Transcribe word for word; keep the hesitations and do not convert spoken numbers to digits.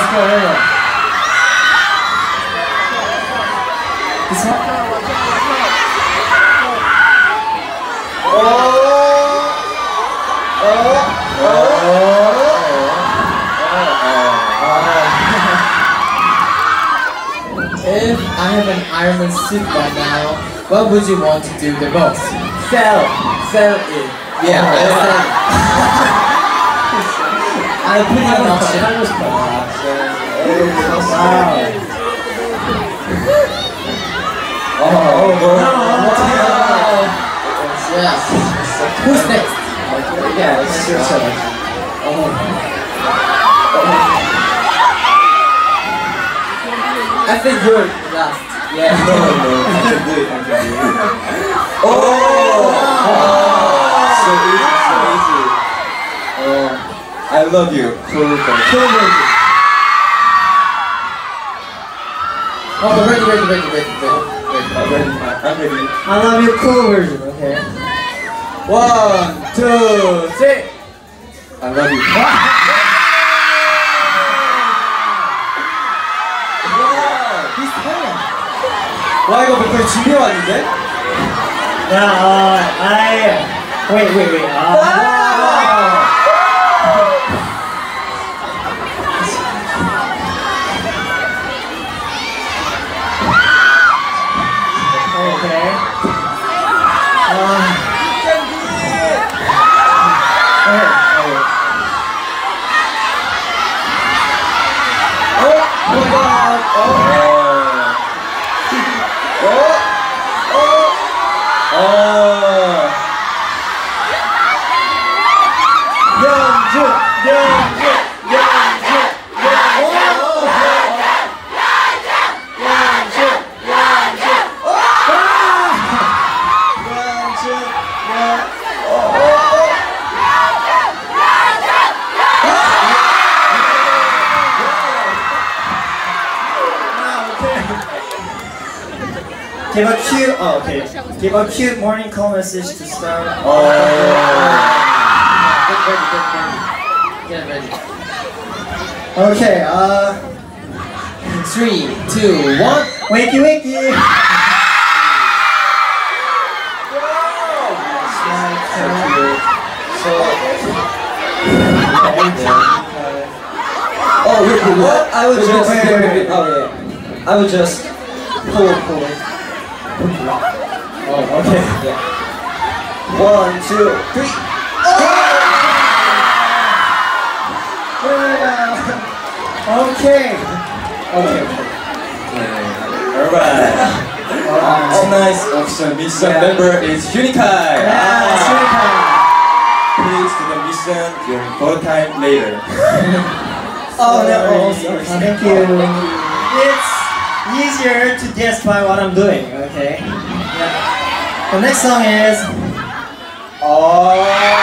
go, let's go. This one? Oh! Oh! Oh! If I have an Iron Man suit right now, what would you want to do the most? Sell! Sell it! Yeah, oh, yeah. Sell it. I'm putting an option. Wow. Oh, oh, no. Yes. Who's next? Yeah, it's your turn. Oh. I think you're last. Yeah. No, no, I can do it, I can do it. Oh! Oh. So easy, so easy. Oh, I love you. Cool version. Cool version. Oh, ready, ready, ready, ready, ready. I'm ready. I'm ready. I love you, cool version. Okay. One, two, three. I love you. He's playing. 와 이거 뭐 거의 준비해 왔는데? 야, 어, I wait, wait, wait. 아. Okay. Uh, okay. Oh, oh my God. Oh. Oh. Oh. Oh. Yeonju, Yeonju, Yeonju, Give a cute, oh, okay. Give a cute morning call message to start. Oh. Get ready, get ready. Get ready. Okay, uh. Three, two, one. Wakey, wakey. Oh, wait, wait, what? I would just. Wait, wait, wait. Oh, yeah. I would just pull, pull it. Oh, okay. Yeah. One, two, three. Oh! Okay. Okay. Alright. Alright. Tonight's option mission yeah. member is Unikai. Yeah, ah. Unikai. Please do the mission during full time later. Oh, no. Oh, sorry. Thank you. Thank you. It's easier to guess by what I'm doing, okay? Yeah. The next song is Oh